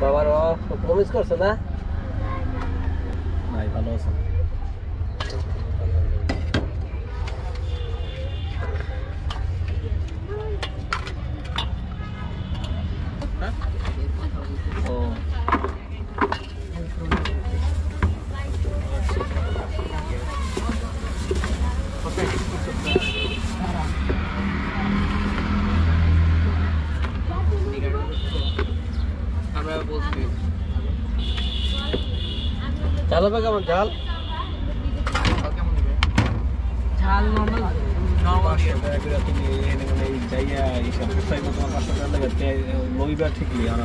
বাবার প্রমিস করছে না নাই ভালো আছে চাল হবে কেমন চাল ঝাল নরমাল তুমি মানে জায়গা হিসাব করতে তোমার 500 টাকা লাগে লইবা ঠিকই আরাম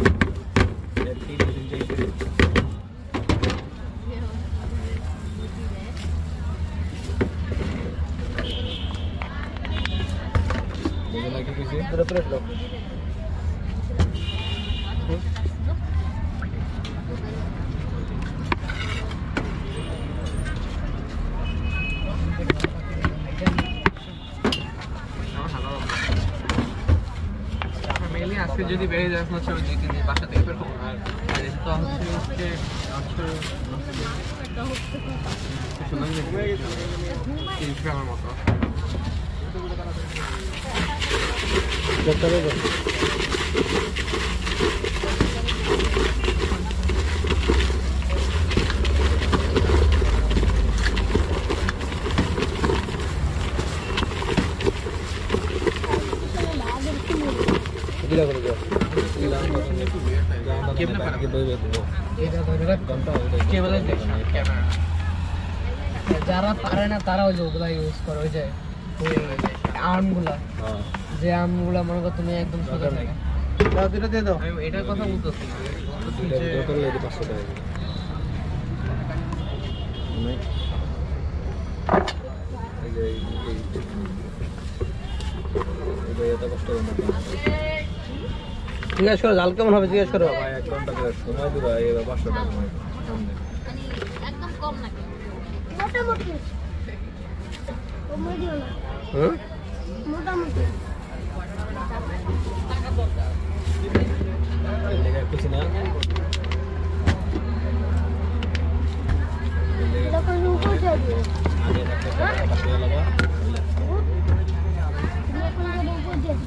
আজকে যদি বেড়ে যায় হচ্ছে ওই 2-3 দিন বাসা থেকে বের হবো আর তো হচ্ছে আমার মতো যারা পারে না তারা ওই যে ওগুলা ইউজ করে ওই যে আমগুলা যে আমগুলা মনে করো তুমি একদম সোজা থাকে দুটো দিয়ে দাও আমি এটার কথা বলতেছি জিজ্ঞেস করো জাল কেমন হবে জিজ্ঞেস করো 1 ঘন্টা করে সময় দিবা এই 500 টাকা একদম কম নাকি মোটামুটি কমই দিও না মোটামুটি টাকা দরকার এই জায়গা কিছু না এটা কোন উপর যাবে আগে একটা পাশে লাগা এটা কোন উপর যাবে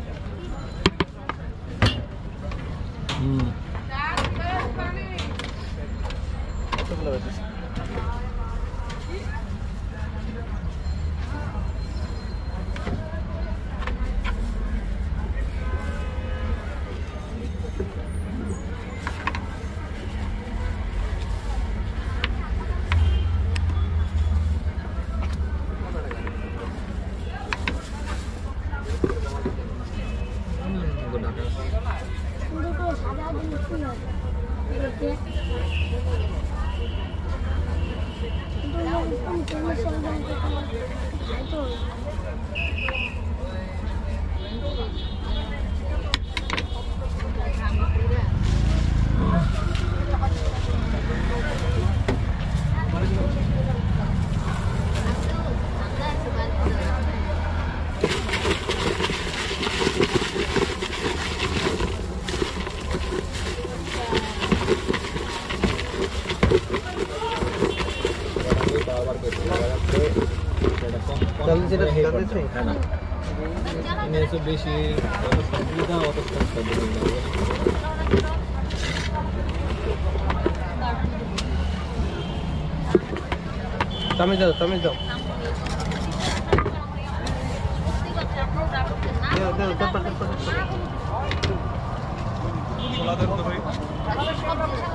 বেশি তুমি যাও তুমি যাও ছোলা দেন তো ভাই